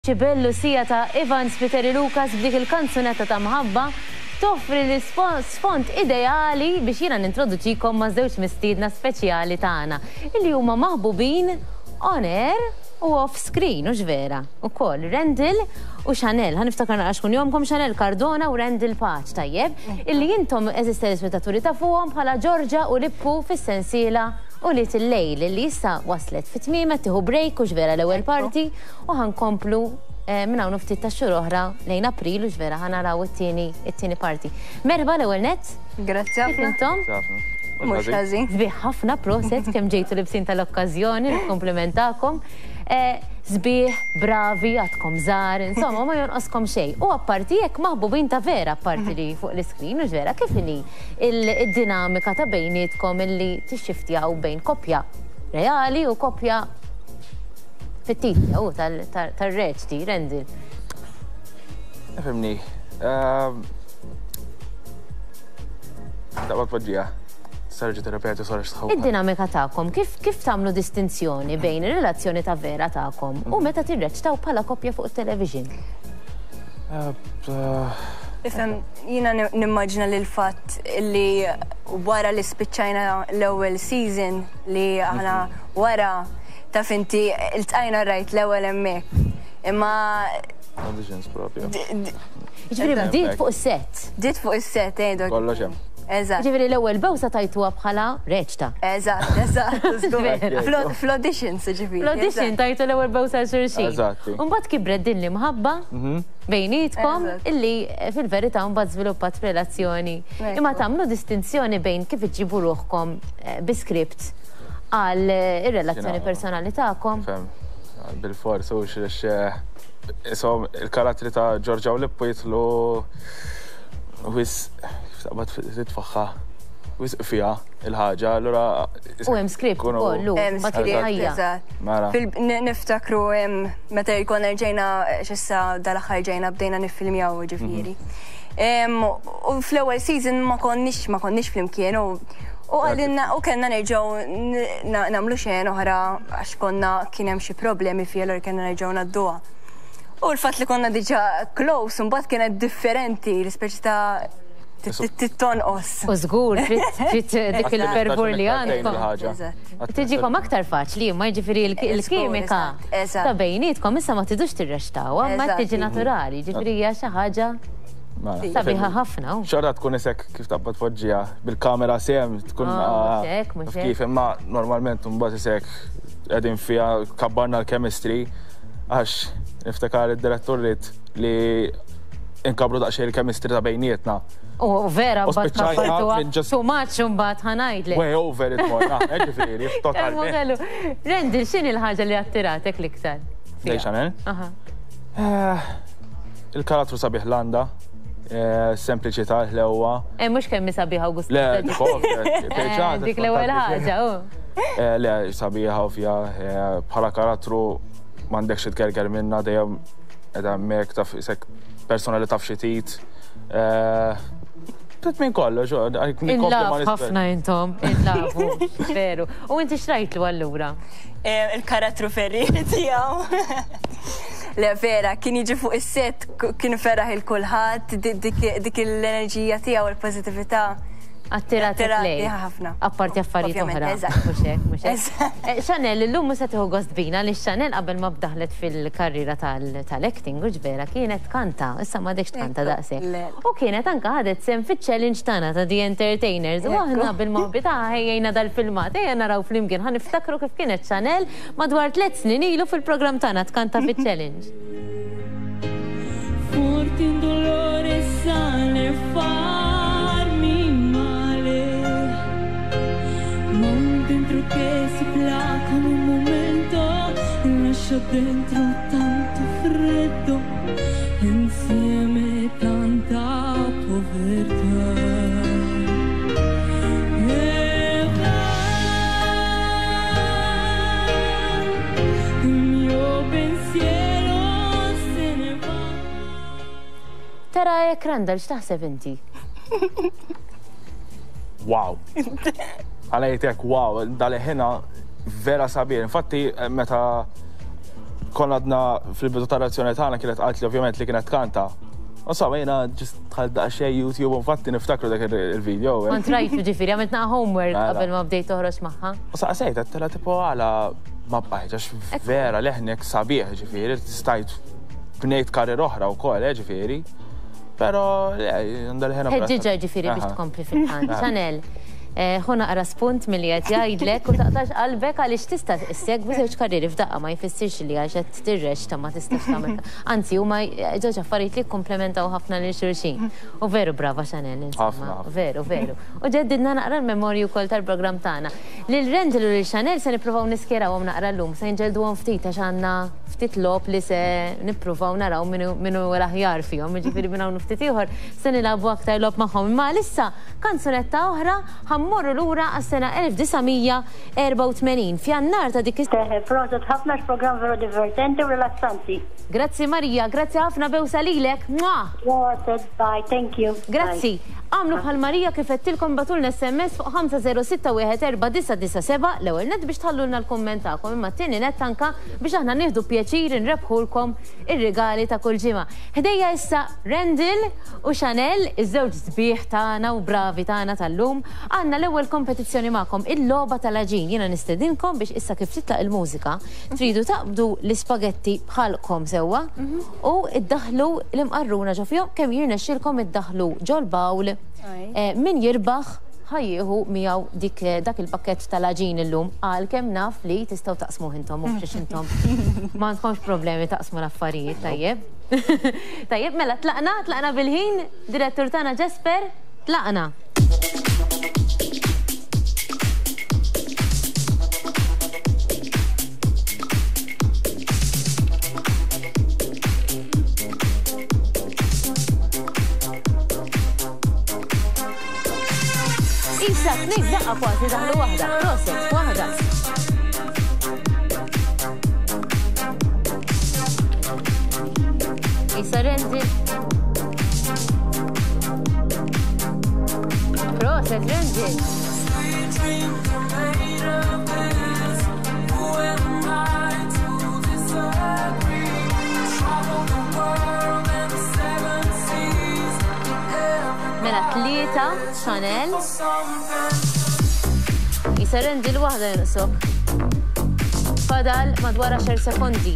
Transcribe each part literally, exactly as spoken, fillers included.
Ċibellu sija ta' Ivan Spiteri Lucas b'dik il-kanzunetta ta' mħabba toffri l-sfond ideali biex jiena nintroduċikom ma' żewġ mistiedna speċjali tagħna illi huma maħbubin on air u off screen u ġvera. Ukoll Rendil u Chanel, ħaniftakar naqax kun jomkom Chanel Cardona u Rendil Paċ tajjeb, illi jintom eżis telespettaturi ta' fuqhom bħala Ġorġa u Lippu fis-sensiela u li t-lejl li jissa waslet fit-tmimet tiħu break u ġvera l-ewel parti u ħankomplu minna u nuftit ta' xhur oħra lejn April u ġvera ħanaraw it-tieni parti. Merba l-ewel net. Grazie ħafna. Intom? Mux ħażin. Zbieħ ħafna proset kemm ġejtu libsin tal-okkazjoni, komplimentakom. Zbieħ, bravi, għadkom żgħar, insomma ma jonqoskom xejn. U apparti jekk maħbubin ta' vera apparti li fuq l-iskrin u ġvera kif inhi il-dinamika ta' bejnietkom illi tixxiftjaw bejn koppja reali u koppja fittizja u tal-reċ ti, Rendil. Fimni. Daqqa tpoġġija. Sarġi terapeuti sarġi tħawwa. Id-dinamika ta'kom, kif tagħmlu distinzjoni bejn ir-relazzjoni ta' vera ta'kom u meta tirreċtaw bħala koppja fuq it-television? Ifhem, jiena nimmaġina li l-fatt li wara li spiċċajna l-ewwel season li aħna wara taf inti iltqajna rajt l-ewwel hemmhekk. Imma auditions propju. Ġifieri bdiet fuq is-set. Bdiet fuq is-set, ejdok. Kollox hemm. Eżatt. Ġifieri l-ewwel bewsa tajtuha bħala reċta. Eżatt, eżatt. Fl-auditions ġifieri. Fl-audition tajtu l-ewwel bewsa xulxin. Eżatt. Mbagħad kibret din l-imħabba bejnietkom illi fil-verità mbagħad żviluppat relazzjoni. Imma tagħmlu distinzjoni bejn kif iġġibu ruħkom bi skript għal ir-relazzjoni personali tagħkom. Bil-fors u isom il-karattri ta' Ġorġa u Lippu jitlu wis taqbad titfaħħa wis fija il-ħaġa, allura u hemm skript kollu, ma tirħajja. Niftakru meta jkollna ġejna x'issa dal-aħħar ġejna bdejna niffilmjaw ġifieri. U fl-ewwel season ma konniex ma konniex flimkien u U għallinna, u kena nerġaw namlu xejn oħra għax konna kien hemm xi problemi fija l kena nerġaw nadduha. U l-fatt li konna diġà close, u mbagħad kienet differenti, l-ispeċi ta' tittonqos. U żgur trid dik il-fervur li għandkom. Tiġikom aktar faċli, ma jiġifieri l-kimika ta' bejnietkom issa ma tidux tirrextaw, ma tiġi naturali, ġifieri hija xi ħaġa sabiħa ħafna. Xorra tkun isek kif taqbad tpoġġija bil-kamera sem tkun kif imma normalment mbagħad isek qegħdin fiha kabbarna l-chemistry għax niftakar id-direttur li inkabru daqsxejn il-chemistry ta' bejnietna. U vera mbagħad ħaffartuha too much mbagħad ħanajdlek. Way over it more, ġifieri totalment. Rendil x'inhi l-ħaġa li attiratek l-iktar? Lej Chanel? Il-karattru sabiħ Landa. Sempliċità l-ewwa. Eh, mhux kemm sabiħa u gustu. Le, dik l-ewwel ħaġa, Le, sabiħa u fija bħala karattru m'għandekx tgerger minnha dejjem qiegħda hemmhekk taf isek persona li taf xi tit. Tit minn kollox, inlaf ħafna intom, inlafu, veru. U inti x'rajtlu allura? Il-karattru ferri tiegħu. Le vera, kien jiġi fuq is-set, kien ferraħ il-kulħadd, dik l-enerġija tiegħu u l-pożittività. Attiratek lej. Apparti affarijiet oħra. Mhux hekk, mhux hekk. Chanel illum mhux se tieħu gost bina li Chanel qabel ma bdaħlet fil-karriera tal-acting u ġvera kienet kanta, issa m'għadekx tkanta daqshekk. U kienet anke ħadet sem fiċ-challenge tagħna ta' The Entertainers u aħna bil-mowbi ta' ħejjejna dal-filmat, ejja naraw flimkien ħaniftakru kif kienet Chanel madwar tliet snin ilu fil-programm tagħna tkanta fiċ-challenge. Forti in dolore sale farmi che si placa in un momento e lascia dentro tanto freddo e insieme tanta povertà. E va, il mio pensiero se ne va. Tara jekk Rendil x'taħseb inti? Wow. Għana jtek, wow, dal-ħina vera sabiħ. Infatti, meta konna għadna fil-bidu tal-razzjoni tagħna kienet qalt li ovvjament li kienet kanta. U sa jiena ġist tħall daqsxejn YouTube u fatti niftakru dak il-video. Kont rajt ġifieri għamiltna homework qabel ma bdejt toħroġ magħha. U sa sejt għattela tipo għala ma bqajt vera leħnek sabiħ ġifieri stajt bnejt karrier oħra wkoll ġifieri. Però għandha ħena. Ħeġġiġa ġifieri biex tkompli fil-ħan. Chanel. ħuna qara spunt milli qed jgħidlek u taqtax qalbek għaliex tista' issegwi żewġ karrieri f'daqqa ma jfissirx li għax qed tirrex ta' ma tistax tagħmel. Anzi huma żewġ affarijiet li komplementaw ħafna lil xulxin. U veru brava Chanel insomma. Veru, veru. U ġeddidna naqra l-memorju wkoll tal-programm tagħna. Lil Rendil u lil Chanel se nippruvaw niskjerawhom naqra llum, se nġelduhom ftit għax għandna ftit lob li se nippruvaw naraw minnu l-aħjar fihom, jiġifieri minn hawn ftit ieħor se nilagħbu aktar lob magħhom. Imma issa kanzunetta oħra morru lura għas-sena elf tisamija erba' u tmenin. F'jannar ta' dik Proset ħafna x-programm veru divertenti u rilassanti. Grazzi Marija, grazzi ħafna bewsa lilek. Proset, bye, thank you. Grazzi. Għamlu bħal Marija kif qedtilkom batulna S M S fuq ħamsa zero sitta wieħed erba' disa' disa' seba' l-ewwel net biex tħallulna l-kumment tagħkom imma t-tieni net anka biex aħna nieħdu pjaċir inrebħulkom ir-rigali ta' kull ġimgħa. Ħdejja issa Rendil u Chanel, iż-żewġ sbieħ tagħna u bravi tagħna tal-lum, għandna l-ewwel kompetizzjoni magħkom il-logħba tal-aġin. Jiena nistedinkom biex issa kif titlaq il-mużika tridu taqbdu l-ispagetti bħalkom sewwa u iddaħħlu l-imqarruna ġo fihom kemm jirnexxielkom iddaħħlu ġol bawl. Min jirbaħ ħajjieħu miegħu dik dak il-pakkett tal-aġin illum għalkemm naf li tistgħu taqsmu intom mhux biex intom ma għandkomx problemi taqsmu l-affarijiet tajjeb. Tajjeb mela tlaqna, tlaqna bil-ħin, direttur tagħna Jesper, tlaqna. Isa, tnejn daqqa kważi daħlu waħda, proset, waħda. Isa Rendil. Proset, Rendil. Mela tlieta, Chanel. Isa Rendil waħda jinqsok. Fadal madwar għaxar sekondi.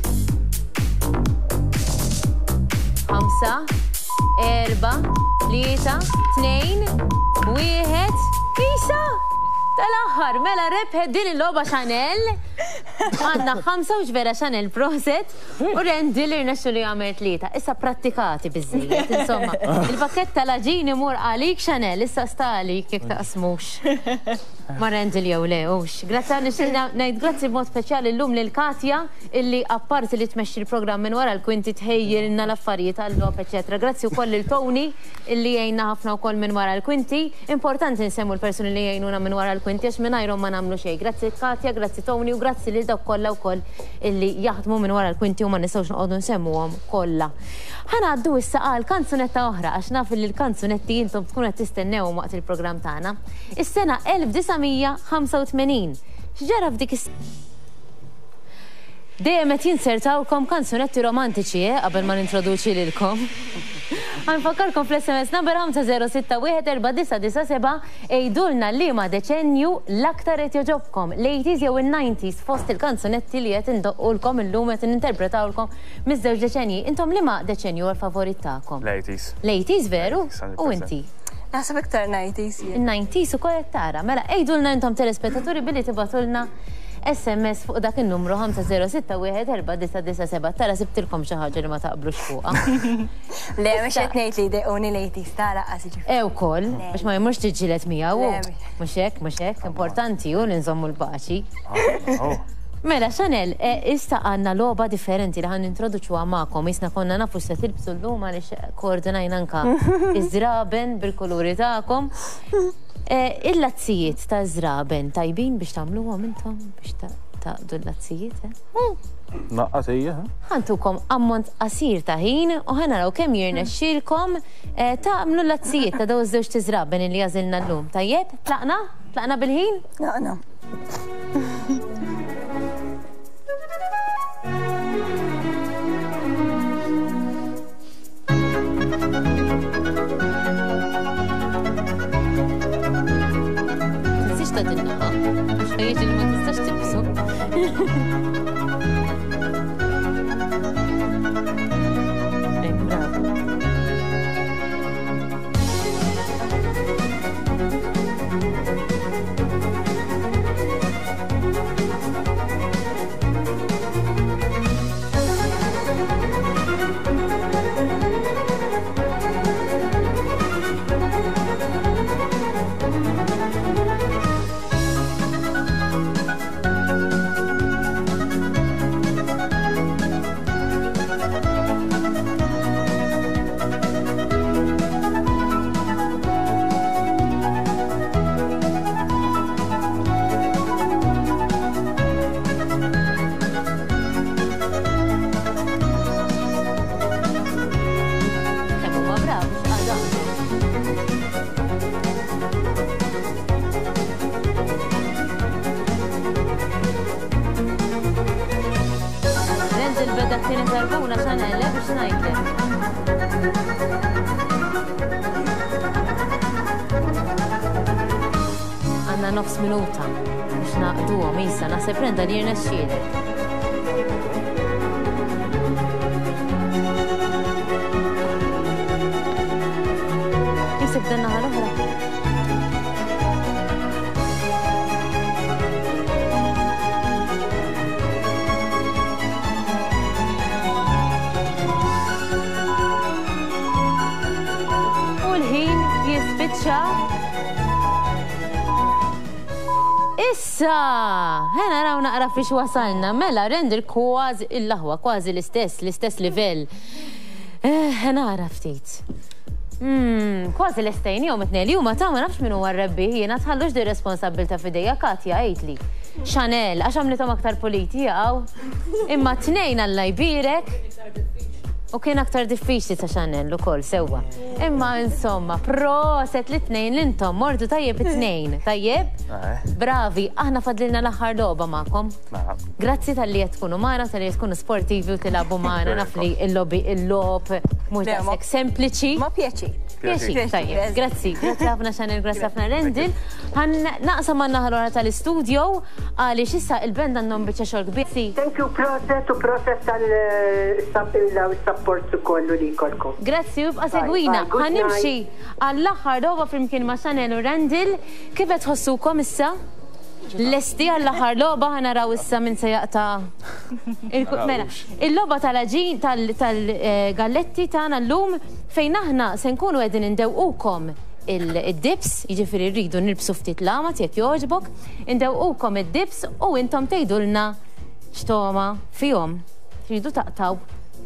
Ħamsa, erba, tlieta, tnejn, wieħed, Isa! Tal-aħħar, mela rebħed din il-logħba Chanel. Għandna ħamsa u ġvera Chanel proset u Rendil irnexxu li għamel tlieta. Issa prattikati biżżejjed, insomma. Il-pakkett tal-aġin imur għalik Chanel, issa sta għalik jekk taqsmux. Ma Rendil jew lewx. Grazzi ngħid grazzi b'mod speċjali llum lil Katja illi apparti li tmexxi l-programm minn wara l-kwinti tħejjilna l-affarijiet għall-logħob eċetera. Grazzi wkoll lil Tony illi jgħinna ħafna wkoll minn wara l-kwinti. Importanti nsemmu l-persuni li jgħinuna minn wara l-kwinti għax mingħajrhom ma nagħmlu xejn. Grazzi Katja, grazzi Tony u grazzi lil dawk kollha wkoll illi jaħdmu minn wara l-kwinti u ma nistgħux noqogħdu nsemmuhom kollha. Ħanaddu issa għal kanzunetta oħra għax naf li l-kanzunetti intom tkunu qed tistennewhom waqt il-programm tagħna. Is-sena elf tisamija ħamsa u tmenin. X'ġara f'dik is Dejjem qed jinsertawkom kanzunetti romantiċi qabel ma nintroduċi lilkom. Ħanfakkarkom fl-S M S number ħamsa zero sitta wieħed erba' disa' disa' seba' ejdulna liema deċenju l-aktar qed joġobkom, l-eighties jew in-nineties fost il-kanzunetti li qed indoqqulkom illum qed ninterpretawlkom miż-żewġ deċenji. Intom liema deċenju l-favorit tagħkom? L-eighties. L-eighties veru? U inti? Naħseb iktar nineties. In-nineties ukoll qed tara. Mela ejdulna intom telespettaturi billi tibatulna S M S fuq dak il-numru ħamsa zero sitta wieħed erba' disa' disa' seba' tara sibtilkom xi ħaġa li ma taqblux fuqha. Le mhux qed ngħid li dejquni l-eighties tara qasi ġifieri. E wkoll biex ma jmurx tiġġieled miegħu. Mhux hekk, mhux hekk, importanti hu li nżommu l-paċi. Mela Chanel, issa għandna logħba differenti li ħan introduċuha magħkom. Isna konna nafu se tilbsu llum għaliex koordinajna anke iż-żraben bil-kuluri tagħkom. Il-lazzijiet ta' żraben tajbin biex tagħmluhom intom biex taqdu l-lazzijiet? Naqqas hija. Ħantukom ammont qasir ta' ħin u ħanaraw kemm jirnexxielkom tagħmlu l-lazzijiet ta' daw iż-żewġ tiżraben li għażilna llum. Tajjeb, tlaqna? Tlaqna bil-ħin? Tlaqna. Chanel, biex ngħidlek. Għandna nofs minuta biex naqduhom issa naħseb Brenda li jirnexxielek. Isib dan naħa l-oħra. Issa, ħena raw naqra fiex wasalna, mela Rendil kważi il-laħwa, kważi l-istess, l-istess livell. Ħena għara ftit. Kważi l-estajn jom it-nejn, juma ta' ma nafx minu għarrebbi, jena tħallux di responsabilta fideja Katja għajtli. Chanel, għax għamlitom aktar politi għaw, imma t-nejn għalla jbirek. U kien aktar diffiċli ta' Chanel u kol, sewa. Imma insomma, proset li t-nejn l-intom, mordu tajjeb it-nejn, tajjeb? Bravi, aħna fadlilna l-axħar loba ma'kom. Grazzi tal-li jatkunu maħna, tal-li jatkunu sportivi u tilabu maħna, nafli il-lobi, il-lob, mux daqsek sempliċi. Ma pieċi. Pieċi, tajjeb. Grazzi, grazzi ħafna Chanel, grazzi ħafna Rendil. Għan naqsam għanna ħal-ora tal-studio, għali xissa il-band għannom bieċa xol kbir. Thank you, proset u proset tal-support su kollu li kolkom. Grazzi, u bqa segwina. Għanimxi għall-axar doba flimkien ma' Chanel u Rendil. Kifet ħossukom issa? L-esti għall-axar loba ħanaraw issa minn se jaqta. Il-loba tal-ġin, tal-galletti tagħna l-lum fejn aħna se nkunu qegħdin indewqukom il-dips, jiġifieri rridu nilbsu ftit lamat jekk jogħġbok, indewqukom id-dips u intom tgħidulna x'toma fihom. Tridu taqtaw.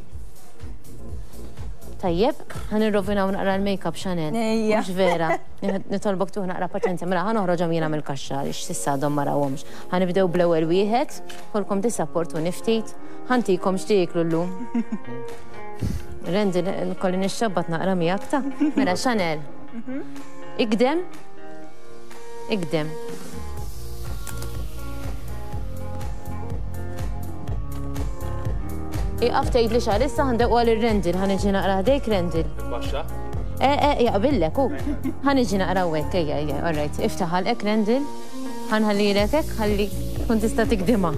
Tajjeb, għan irrovinaw naqra l-make-up Chanel. Mux vera. Nitolbok tuħ naqra paċenzja. Mela, għan uħroġom jina mill-kaxxa, ix sissa dom marawomx. Għan ibdew bl-ewel wieħed, kolkom disapportu niftit, għantikom xtiqlu l-lum. Rendi, kolli nixxabbat naqra miegħek ta' mela Chanel. Ikdem? Ikdem. Iqaf tgħid li xar issa ħandeq għal ir-Rendil, ħaniġi naqra ħdejk Rendil. Baxxa? Eh, eh, jaqbillek hu. Ħaniġi naqra hekk, ejja, ejja, all right. Iftaħ għalek Rendil, ħanħallilek hekk, ħalli tkun tista' tikdimha.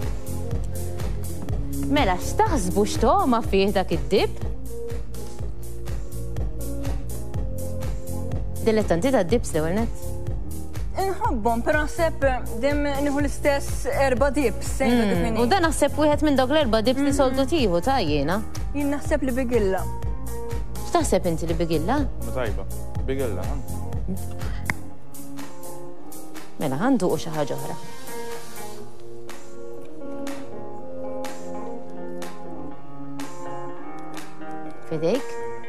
Mela, x'taħsbu x'toma fih dak id-dib? Dilettanti ta' dibs l-ewwel nett. Inħobbhom, però naħseb dim nieħu l-istess erba' dips. U dan naħseb wieħed minn dawk l-erba' dips li soltu tieħu ta' jiena. Jien naħseb li bigilla. X'taħseb inti li bigilla? Tajba, bigilla. Mela ħanduqu xi ħaġa oħra. Fidejk?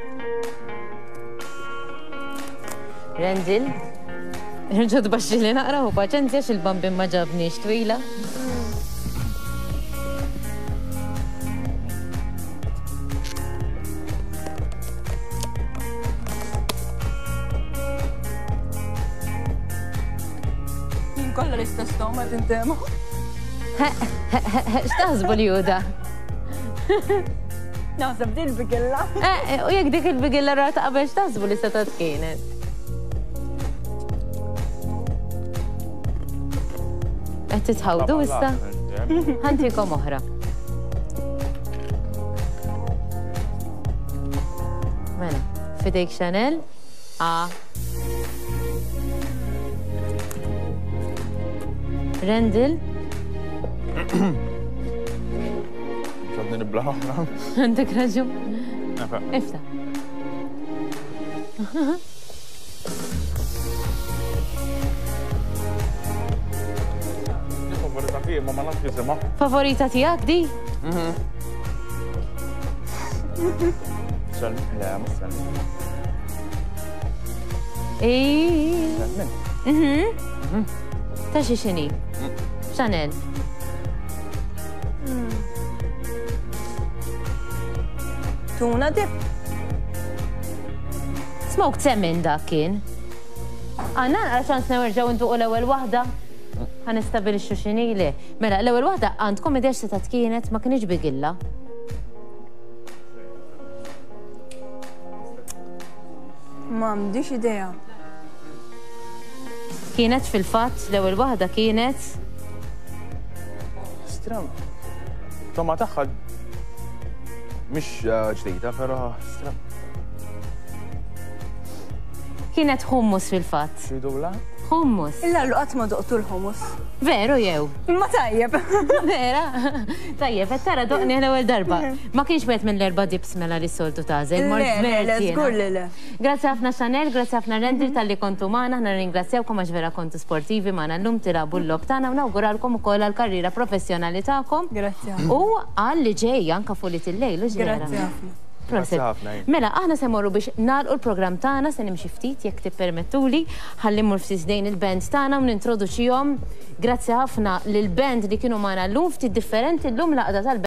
Rendil? Irġod baxi li naqra u paċenzja xil-bambin ma ġabniex twila. Jien kollha l-istess toma tintema. X'taħsbu li juda? Naħseb din il-bigilla. U jekk dik il-bigilla ra taqbel x'taħsbu li seta kienet? Qed titħawdu issa? Ħantikom oħra. Mela, fidejk Chanel. A. Rendil. Xadni niblaħ. Għandek raġun. Ifta. Ma ma nafx jisimha. Favorita tiegħek di? Salmi, la mhux salmi. Ej. Ta' xi xini? Chanel. Tuna dip. Smoked salmon dak kien. Għanna għal ċans nerġgħu nduqu l-ewwel waħda. Ħanistabilixxu x'inhi le. Mela l-ewwel waħda għandkom idea x'se ta' kienet ma kienx bigilla. m'għandix idea. Kienet fil-fatt l-ewwel waħda kienet Stram. Toma tagħha mhix ġdida, però stram. kienet hummus fil-fatt. Tridu bla? Hummus. Illa l qatt ma doqtu l-hummus. Veru jew. Ma tajjeb. Vera. Tajjeb, qed tara doqni l-ewwel darba. Ma kienx wieħed minn l-erba' dips mela li soltu tażel. Le, le, żgur li le. Grazzi ħafna Chanel, grazzi ħafna Rendi tal-li kontu magħna, ħna ringrazzjawkom għax vera kontu sportivi magħna llum tilagħbu l-lob tagħna u nawguralkom ukoll għall-karriera professjonali tagħkom. Grazzi. U għalli ġej anke fuq il-lejl u ġera. Grazzi ħafna. Mela, aħna se morru biex nagħlqu l-programm tagħna se nimxi ftit jekk tippermettuli, ħalli mmur ftit dejn il-band tagħna u nintroduċihom. Grazzi ħafna lill-band li kienu magħna llum ftit differenti llum laqda tal